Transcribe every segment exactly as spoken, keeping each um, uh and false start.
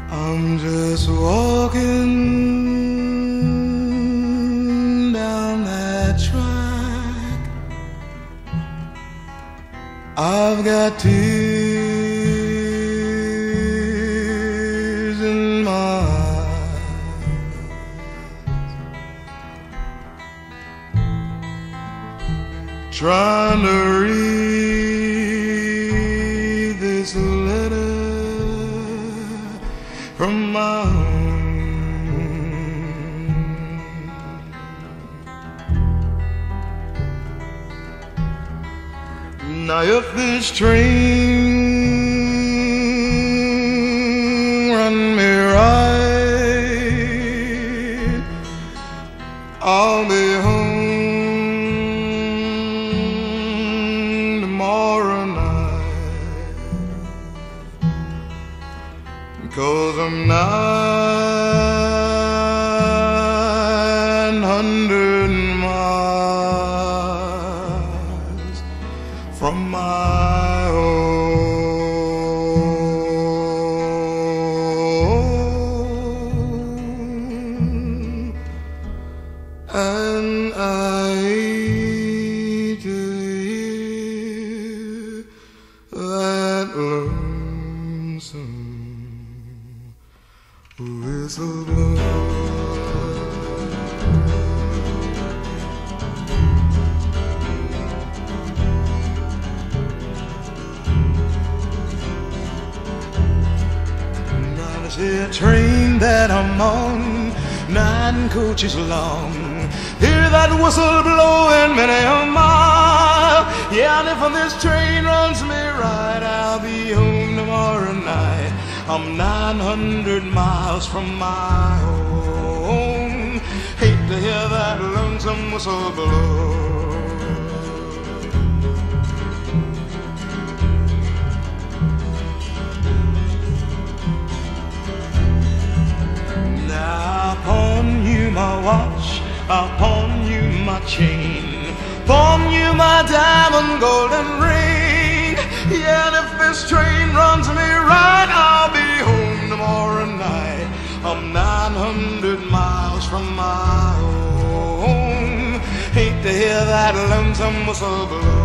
I'm just walking down that track. I've got tears in my eyes, trying to read this letter from my home. Now if this train run me right, I'll be home tomorrow night, 'cause I'm nine hundred miles from my home, and I hate to hear that lonesome whistle blow. Now this here train that I'm on, nine coaches long, hear that whistle blowing many a mile. Yeah, and if this train runs me right, I'll be home tomorrow night. I'm nine hundred miles from my home. Hate to hear that lonesome whistle blow. Now I pawn you my watch, I'll pawn you my chain, pawn you my diamond golden ring. Yeah, and if this train runs me right, I'll be home tomorrow night. I'm nine hundred miles from my home. Hate to hear that lonesome whistle blow.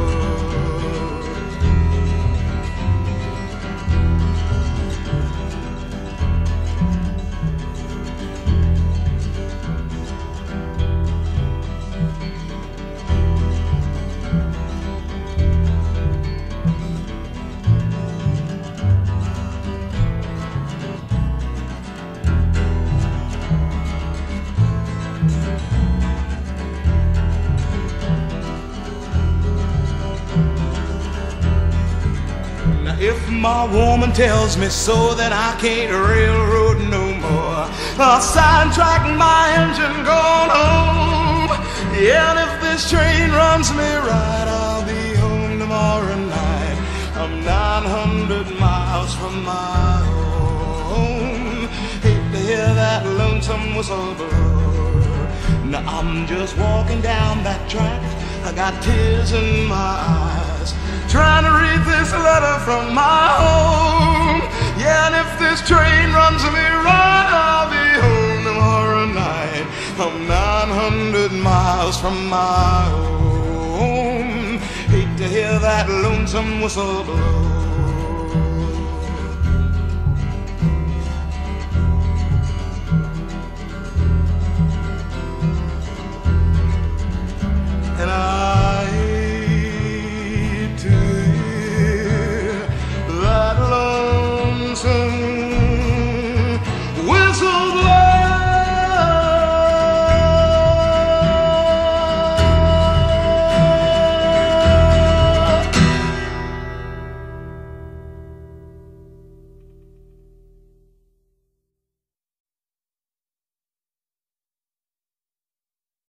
If my woman tells me so, then I can't railroad no more. I'll sidetrack my engine going home. Yeah, and if this train runs me right, I'll be home tomorrow night. I'm nine hundred miles from my home. Hate to hear that lonesome whistle blow. Now I'm just walking down that track, I got tears in my eyes, trying to read this letter from my home. Yeah, and if this train runs me right, I'll be home tomorrow night. I'm nine hundred miles from my home. Hate to hear that lonesome whistle blow.